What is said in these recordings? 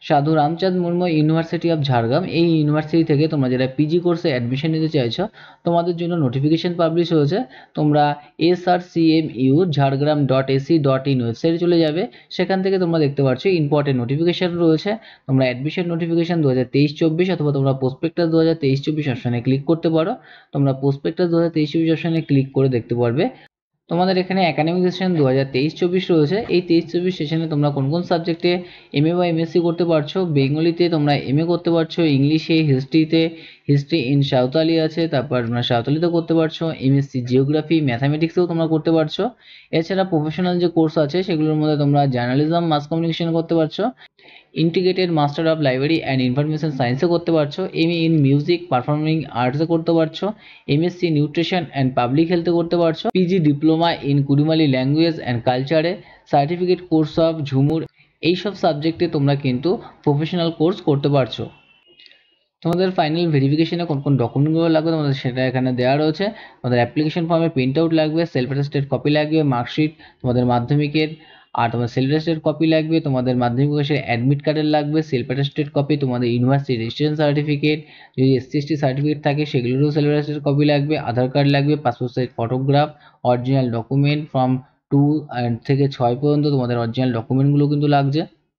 সাধু Ramchand Murmu university of Jhargram, এই university থেকে তোমরা যারা পিজি কোর্সে অ্যাডমিশন নিতে চাইছো তোমাদের জন্য নোটিফিকেশন পাবলিশ হয়েছে। তোমরা srcmu jhargram.ac.in ওয়েবসাইটে চলে যাবে, সেখান থেকে তোমরা দেখতে পাচ্ছ ইম্পর্টেন্ট নোটিফিকেশন রয়েছে। তোমরা অ্যাডমিশন নোটিফিকেশন 2023-24 অথবা তোমরা প্রসপেক্টাস 2023-24 অপশনে ক্লিক করতে পারো। তোমরা প্রসপেক্টাস 2023-24 অপশনে ক্লিক করে দেখতে পারবে তোমাদের এখানে একাডেমিক সেশন 2023-24 রয়েছে। এই 23-24 সেশনে তোমরা কোন কোন সাবজেক্টে এমএ বা এমএসসি করতে পারছো। বেঙ্গলিতে তোমরা এমএ করতে পারছো, ইংলিশে হিস্ট্রিতে হিস্ট্রি ইন সাঁওতালি আছে, তারপর তোমরা সাঁওতালিতে করতে পারছো, এমএসসি জিওগ্রাফি ম্যাথামেটিক্সেও তোমরা করতে পারছো। এছাড়া প্রফেশনাল যে কোর্স আছে সেগুলোর মধ্যে তোমরা জার্নালিজম মাস কমিউনিকেশন করতে পারছো, integrated master of library and information সায়েন্সে করতে পারছো, এমএ ইন মিউজিক পারফর্মিং আর্টসে করতে পারছো, এমএসসি নিউট্রিশন অ্যান্ড পাবলিক হেলথে করতে পারছো, PG diploma in Kudmali language and কালচারে, সার্টিফিকেট কোর্স অফ ঝুমুর, এইসব সাবজেক্টে তোমরা কিন্তু প্রফেশনাল কোর্স করতে পারছো। তোমাদের ফাইনাল ভেরিফিকেশনে কোন কোন ডকুমেন্টগুলো লাগবে তোমাদের সেটা এখানে দেওয়া রয়েছে। তোমাদের অ্যাপ্লিকেশন ফর্মে প্রিন্ট আউট লাগবে, সেলফ অ্যাটেস্টেড কপি লাগবে, মার্কশিট তোমাদের মাধ্যমিকের, আর তোমাদের সেলফ অ্যাটেস্টেড কপি লাগবে, তোমাদের মাধ্যমিক বয়সের অ্যাডমিট কার্ডের লাগবে, সেলফ অ্যাটেস্টেড কপি, তোমাদের ইউনিভার্সিটি রেজিস্ট্রেশন সার্টিফিকেট, যদি এসসি/এসটি সার্টিফিকেট থাকে সেগুলোরও সেলফ অ্যাটেস্টেড কপি লাগবে, আধার কার্ড লাগবে, passport size photograph, original document from 2 থেকে 6 পর্যন্ত তোমাদের অরিজিনাল ডকুমেন্টগুলো কিন্তু লাগছে।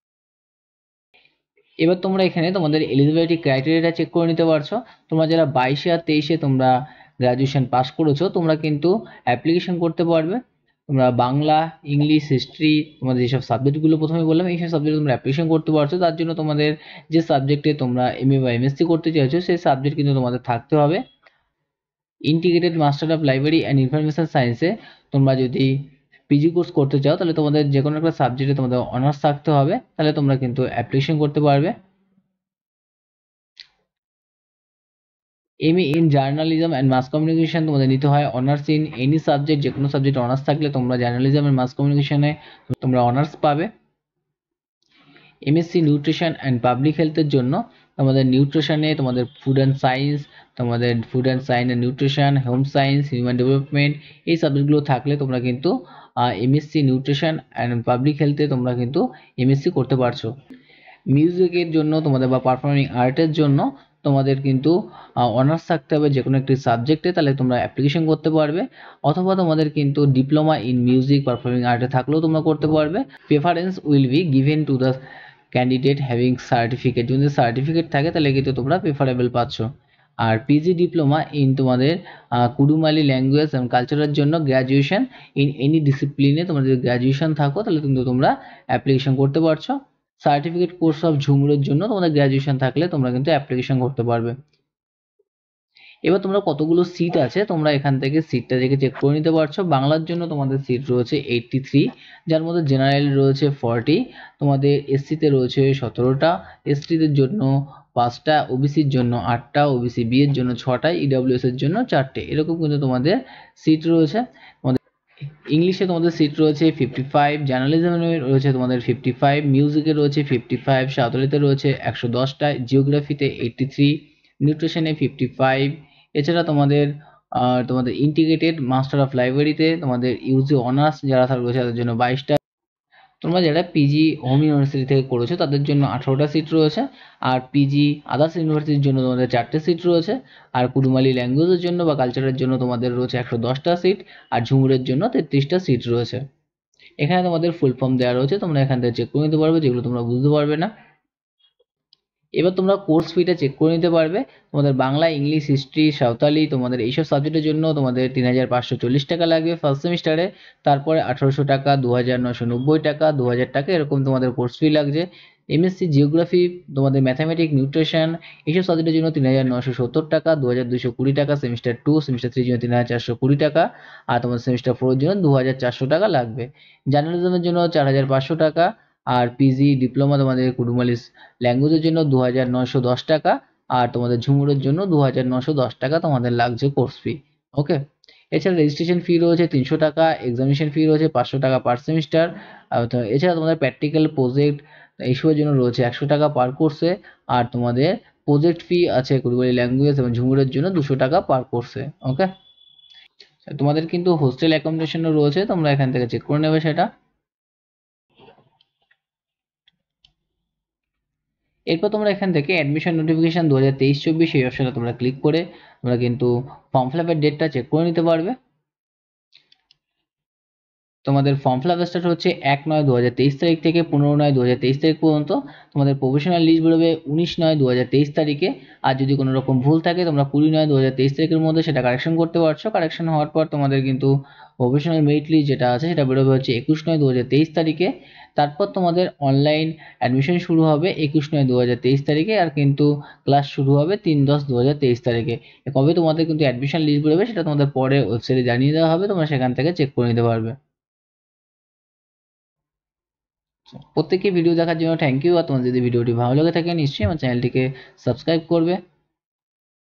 এবার তোমরা এখানে তোমাদের এলিজিবিলিটি ক্রাইটেরিয়াটা চেক করে নিতে পারছো। তোমরা যারা 22 আর 23-এ তোমরা গ্র্যাজুয়েশন পাস করেছো তোমরা কিন্তু অ্যাপ্লিকেশন করতে পারবে। তোমরা বাংলা, ইংলিশ, হিস্ট্রি, তোমাদের যেসব সাবজেক্টগুলো প্রথমে বললাম এইসব সাবজেক্টে তোমরা অ্যাপ্লিকেশন করতে পারছো। তার জন্য তোমাদের যে সাবজেক্টে তোমরা এমএ বা এমএসসি করতে চাইছো সেই সাবজেক্ট কিন্তু তোমাদের থাকতে হবে। Integrated master of library and information সায়েন্সে তোমরা যদি পিজি কোর্স করতে চাও তাহলে তোমাদের যে কোনো একটা সাবজেক্টে তোমাদের অনার্স থাকতে হবে, তাহলে তোমরা কিন্তু অ্যাপ্লিকেশন করতে পারবে। MA in journalism and mass communication তোমাদের নিতে হয় অনার্স ইন এনি সাবজেক্ট, যে কোনো সাবজেক্ট অনার্স থাকলে তোমরা জার্নালিজম অ্যান্ড মাস কমিউনিকেশনে তোমরা অনার্স পাবে। এমএসসি নিউট্রিশন অ্যান্ড পাবলিক হেলথের জন্য তোমাদের নিউট্রিশনে তোমাদের ফুড অ্যান্ড সায়েন্স, তোমাদের food and science and nutrition, home science, human development, এই সাবজেক্টগুলো থাকলে তোমরা কিন্তু এমএসসি নিউট্রিশন অ্যান্ড পাবলিক হেলথে তোমরা কিন্তু এমএসসি করতে পারছো। মিউজিকের জন্য তোমাদের বা পারফর্মিং আর্টের জন্য তোমাদের কিন্তু অনার্স থাকতে হবে যে কোনো একটি সাবজেক্টে, তাহলে তোমরা অ্যাপ্লিকেশন করতে পারবে। অথবা তোমাদের কিন্তু ডিপ্লোমা ইন মিউজিক পারফর্মিং আর্টে থাকলেও তোমরা করতে পারবে। Preference will be given to the candidate having certificate, যদি সার্টিফিকেট থাকে তাহলে কিন্তু তোমরা প্রেফারেবল পাচ্ছ। আর পিজি ডিপ্লোমা ইন তোমাদের কুডুমালি ল্যাঙ্গুয়েজ অ্যান্ড কালচারের জন্য গ্র্যাজুয়েশন ইন এনি ডিসিপ্লিনে তোমাদের যদি গ্র্যাজুয়েশন থাকো তাহলে কিন্তু তোমরা অ্যাপ্লিকেশন করতে পারছো। সার্টিফিকেট কোর্স অফ ঝুমুরের জন্য তোমাদের গ্র্যাজুয়েশন থাকলে তোমরা কিন্তু অ্যাপ্লিকেশন করতে পারবে। এবার তোমরা কতগুলো সিট আছে তোমরা এখান থেকে সিটটা দেখে চেক করে নিতে পারছো। বাংলার জন্য তোমাদের সিট রয়েছে 83, যার মধ্যে জেনারেল রয়েছে 40, তোমাদের এসসিতে রয়েছে 17টা, এসটিদের জন্য 5টা, ওবিসির জন্য 8টা, ওবিসি বি এর জন্য 6টা, ইডব্লিউএস এর জন্য 4টে, এরকম কিন্তু তোমাদের সিট রয়েছে। ইংলিশে তোমাদের সিট রয়েছে 55, জার্নালিজমে রয়েছে তোমাদের 55, মিউজিকে রয়েছে 55, সাঁওতালিতে রয়েছে 110টা, জিওগ্রাফিতে 83, নিউট্রিশনে 55। এছাড়া তোমাদের ইন্টিগ্রেটেড মাস্টার অফ লাইব্রেরিতে তোমাদের ইউজি অনার্স যারা রয়েছে তাদের জন্য 22টা। তোমরা যারা পিজি হোম ইউনিভার্সিটি থেকে করেছো তাদের জন্য 18টা সিট রয়েছে। আর পিজি আদার্স ইউনিভার্সিটির জন্য তোমাদের 4টে সিট রয়েছে। আর কুডুমালি ল্যাঙ্গুয়েজের জন্য বা কালচারের জন্য তোমাদের রয়েছে 110টা সিট। আর ঝুমুরের জন্য 33টা সিট রয়েছে। এখানে তোমাদের ফুল ফর্ম দেওয়া রয়েছে, তোমরা এখান থেকে চেক করে নিতে পারবে যেগুলো তোমরা বুঝতে পারবে না। এবার তোমরা কোর্স ফিটা চেক করে নিতে পারবে। তোমাদের বাংলা, ইংলিশ, হিস্ট্রি, সাঁওতালি তোমাদের এইসব সাবজেক্টের জন্য তোমাদের 3540 টাকা লাগবে ফার্স্ট সেমিস্টারে। তারপরে 1800 টাকা, 2990 টাকা, 2000 টাকা এরকম তোমাদের কোর্স ফি লাগছে। এমএসসি জিওগ্রাফি, তোমাদের ম্যাথামেটিক্স, নিউট্রিশন এইসব সাবজেক্টের জন্য 3970 টাকা, 2220 টাকা সেমিস্টার 2, সেমিস্টার 3 জন্য 3420 টাকা, আর তোমাদের সেমিস্টার 4 এর জন্য 2400 টাকা লাগবে। জার্নালিজমের জন্য 4500 টাকা, আর পিজি ডিপ্লোমা তোমাদের কুডুমালিস ল্যাঙ্গুয়েজের জন্য 2910 টাকা, আর তোমাদের ঝুমুরের জন্য 2910 টাকা তোমাদের লাগছে কোর্স ফি। ওকে, এছাড়া রেজিস্ট্রেশন ফি রয়েছে 300 টাকা, এক্সামিনেশন ফি রয়েছে 500 টাকা পার সেমিস্টার। এছাড়া তোমাদের প্র্যাকটিক্যাল প্রজেক্ট এইসবের জন্য রয়েছে 100 টাকা পার কোর্সে। আর তোমাদের প্রজেক্ট ফি আছে কুডুমালি ল্যাঙ্গুয়েজ এবং ঝুমুরের জন্য 200 টাকা পার কোর্সে। ওকে, তোমাদের কিন্তু হোস্টেল অ্যাকোমোডেশনও রয়েছে, তোমরা এখান থেকে চেক করে নেবে সেটা। এরপর তোমরা এখান থেকে অ্যাডমিশন নোটিফিকেশন 2023-24 এই অপশনে তোমরা ক্লিক করে তোমরা কিন্তু ফর্ম ফিল আপের ডেটটা চেক করে নিতে পারবে। তোমাদের ফর্ম ফিল আপ স্টার্ট হচ্ছে 1/9/2023 তারিখ থেকে 15/9/2023 তারিখ পর্যন্ত। তোমাদের প্রফেশনাল লিস্ট বেরোবে 19/9/2023 তারিখে। আর যদি কোনো রকম ভুল থাকে তোমরা 20/9/2023 তারিখের মধ্যে সেটা কারেকশন করতে পারছো। কারেকশন হওয়ার পর তোমাদের কিন্তু প্রফেশনাল মেরিট লিস্ট যেটা আছে সেটা বেরোবে হচ্ছে 21/9/2023 তারিখে। তারপর তোমাদের অনলাইন অ্যাডমিশন শুরু হবে 21/9/2023 তারিখে, আর কিন্তু ক্লাস শুরু হবে 3/10/2023 তারিখে। কবে তোমাদের কিন্তু অ্যাডমিশন লিস্ট বেরোবে সেটা তোমাদের পরে ওয়েবসাইটে জানিয়ে দেওয়া হবে, তোমরা সেখান থেকে চেক করে নিতে পারবে। প্রত্যেককে ভিডিও দেখার জন্য থ্যাংক ইউ। আর তোমার যদি ভিডিওটি ভালো লেগে থাকে নিশ্চয়ই আমার চ্যানেলটিকে সাবস্ক্রাইব করবে।